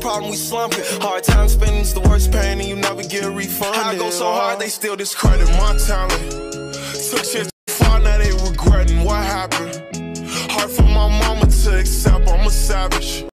problem, we slumping. Hard time spending's the worst pain, and you never get refunded. I go so hard, they still discredit my talent. Took shit too far, now they regretting what happened. Hard for my mama to accept, I'm a savage.